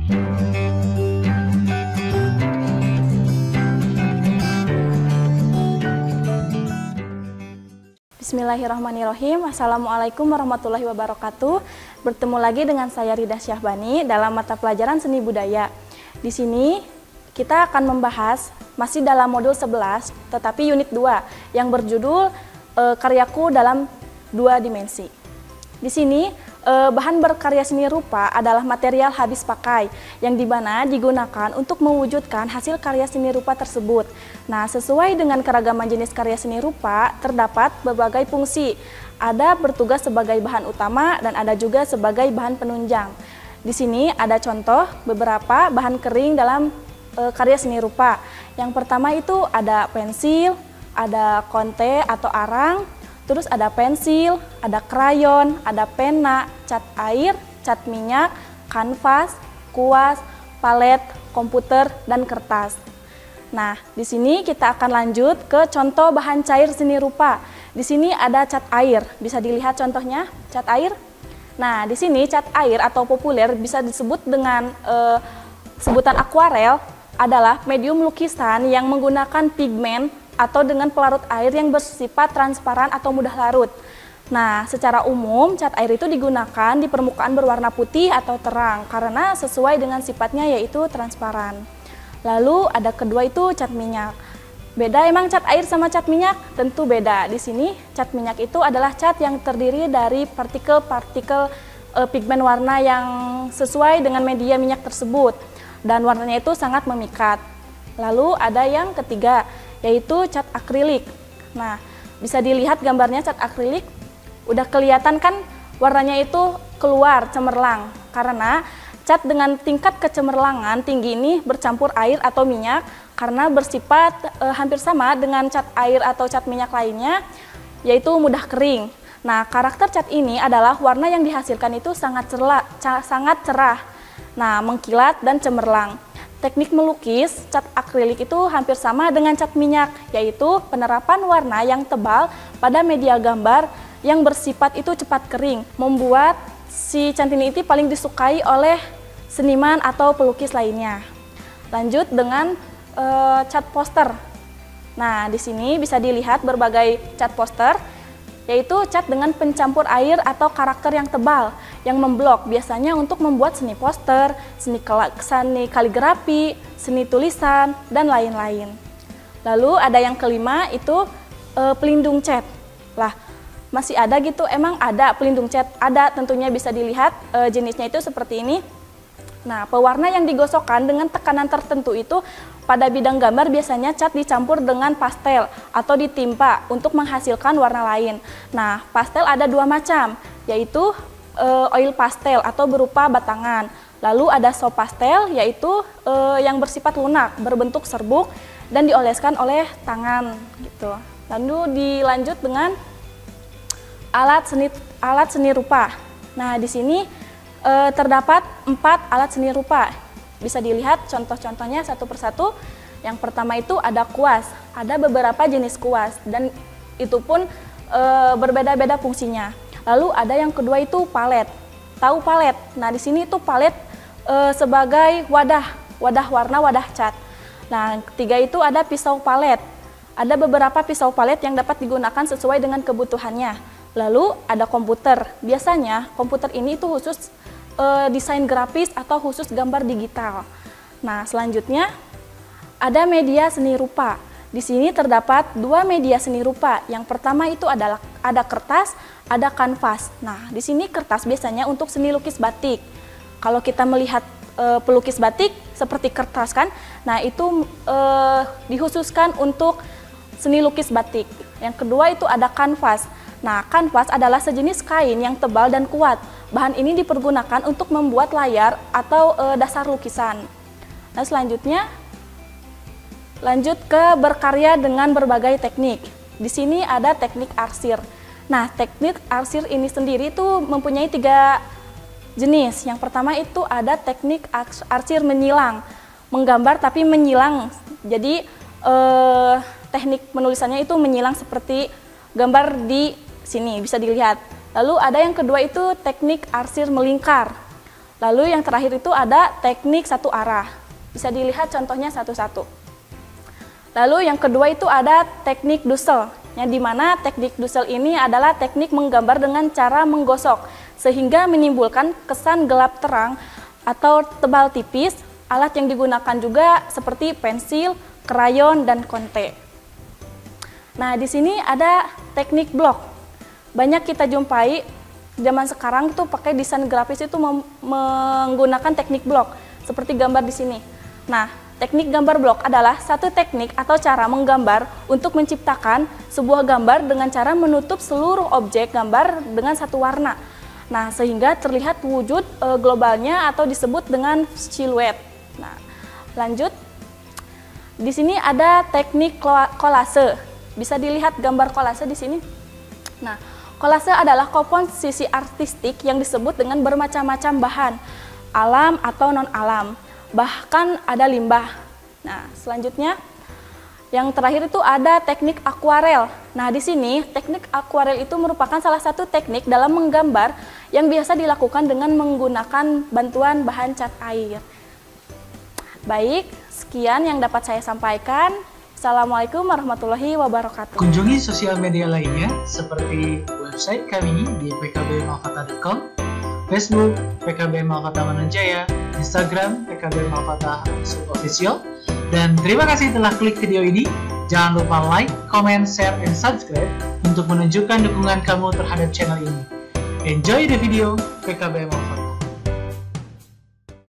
Bismillahirrahmanirrahim. Assalamualaikum warahmatullahi wabarakatuh. Bertemu lagi dengan saya Rida Syahbani dalam mata pelajaran seni budaya. Di sini kita akan membahas masih dalam modul 11 tetapi unit 2 yang berjudul karyaku dalam 2 dimensi. Di sini bahan berkarya seni rupa adalah material habis pakai yang dimana digunakan untuk mewujudkan hasil karya seni rupa tersebut. Nah, sesuai dengan keragaman jenis karya seni rupa, terdapat berbagai fungsi. Ada bertugas sebagai bahan utama dan ada juga sebagai bahan penunjang. Di sini ada contoh beberapa bahan kering dalam karya seni rupa. Yang pertama itu ada pensil, ada konte atau arang, terus ada pensil, ada krayon, ada pena, cat air, cat minyak, kanvas, kuas, palet, komputer, dan kertas. Nah, di sini kita akan lanjut ke contoh bahan cair seni rupa. Di sini ada cat air, bisa dilihat contohnya, cat air. Nah, di sini cat air atau populer bisa disebut dengan sebutan akuarel adalah medium lukisan yang menggunakan pigmen atau dengan pelarut air yang bersifat transparan atau mudah larut. Nah, secara umum cat air itu digunakan di permukaan berwarna putih atau terang karena sesuai dengan sifatnya yaitu transparan. Lalu ada kedua itu cat minyak. Beda emang cat air sama cat minyak? Tentu beda. Di sini cat minyak itu adalah cat yang terdiri dari partikel-partikel pigmen warna yang sesuai dengan media minyak tersebut dan warnanya itu sangat memikat. Lalu ada yang ketiga yaitu cat akrilik. Nah, bisa dilihat gambarnya cat akrilik, udah kelihatan kan warnanya itu keluar cemerlang karena cat dengan tingkat kecemerlangan tinggi ini bercampur air atau minyak karena bersifat hampir sama dengan cat air atau cat minyak lainnya yaitu mudah kering. Nah, karakter cat ini adalah warna yang dihasilkan itu sangat cerah, nah mengkilat dan cemerlang. Teknik melukis cat akrilik itu hampir sama dengan cat minyak, yaitu penerapan warna yang tebal pada media gambar yang bersifat itu cepat kering, membuat si cat ini paling disukai oleh seniman atau pelukis lainnya. Lanjut dengan cat poster. Nah, di sini bisa dilihat berbagai cat poster, yaitu cat dengan pencampur air atau karakter yang tebal yang memblok biasanya untuk membuat seni poster, seni kaligrafi, seni tulisan, dan lain-lain. Lalu ada yang kelima itu pelindung cat. Lah, masih ada gitu? Emang ada pelindung cat? Ada, tentunya bisa dilihat jenisnya itu seperti ini. Nah, pewarna yang digosokkan dengan tekanan tertentu itu pada bidang gambar biasanya cat dicampur dengan pastel atau ditimpa untuk menghasilkan warna lain. Nah, pastel ada 2 macam, yaitu oil pastel atau berupa batangan. Lalu ada soft pastel, yaitu yang bersifat lunak, berbentuk serbuk dan dioleskan oleh tangan gitu. Lalu dilanjut dengan alat seni rupa. Nah, di sini terdapat 4 alat seni rupa. Bisa dilihat contoh-contohnya satu persatu. Yang pertama itu ada kuas. Ada beberapa jenis kuas dan itu pun berbeda-beda fungsinya. Lalu ada yang kedua itu palet. Tahu palet? Nah, di sini itu palet sebagai wadah warna, wadah cat. Nah, yang ketiga itu ada pisau palet. Ada beberapa pisau palet yang dapat digunakan sesuai dengan kebutuhannya. Lalu ada komputer. Biasanya komputer ini itu khusus desain grafis atau khusus gambar digital. Nah, selanjutnya ada media seni rupa. Di sini terdapat 2 media seni rupa. Yang pertama itu adalah ada kertas, ada kanvas. Nah, di sini kertas biasanya untuk seni lukis batik. Kalau kita melihat pelukis batik seperti kertas kan, nah itu dikhususkan untuk seni lukis batik. Yang kedua itu ada kanvas. Nah, kanvas adalah sejenis kain yang tebal dan kuat. Bahan ini dipergunakan untuk membuat layar atau dasar lukisan. Nah, selanjutnya lanjut ke berkarya dengan berbagai teknik. Di sini ada teknik arsir. Nah, teknik arsir ini sendiri itu mempunyai 3 jenis. Yang pertama itu ada teknik arsir menyilang, menggambar tapi menyilang. Jadi teknik penulisannya itu menyilang seperti gambar di sini bisa dilihat. Lalu ada yang kedua itu teknik arsir melingkar. Lalu yang terakhir itu ada teknik satu arah. Bisa dilihat contohnya satu-satu. Lalu yang kedua itu ada teknik Dussel, yang dimana teknik Dussel ini adalah teknik menggambar dengan cara menggosok, sehingga menimbulkan kesan gelap terang atau tebal tipis. Alat yang digunakan juga seperti pensil, krayon, dan konte. Nah, di sini ada teknik blok. Banyak kita jumpai zaman sekarang tuh pakai desain grafis itu menggunakan teknik blok seperti gambar di sini. Nah, teknik gambar blok adalah satu teknik atau cara menggambar untuk menciptakan sebuah gambar dengan cara menutup seluruh objek gambar dengan satu warna. Nah, sehingga terlihat wujud globalnya atau disebut dengan siluet. Nah, lanjut. Di sini ada teknik kolase. Bisa dilihat gambar kolase di sini. Nah, kolase adalah komposisi artistik yang disebut dengan bermacam-macam bahan, alam atau non-alam, bahkan ada limbah. Nah, selanjutnya yang terakhir itu ada teknik akuarel. Nah, di sini teknik akuarel itu merupakan salah satu teknik dalam menggambar yang biasa dilakukan dengan menggunakan bantuan bahan cat air. Baik, sekian yang dapat saya sampaikan. Assalamualaikum warahmatullahi wabarakatuh. Kunjungi sosial media lainnya seperti website kami di pkbmalfata.com, Facebook PKB Malfata Mananjaya, Instagram PKB Malfata Official. Dan terima kasih telah klik video ini. Jangan lupa like, comment, share, and subscribe untuk menunjukkan dukungan kamu terhadap channel ini. Enjoy the video PKB Malfata.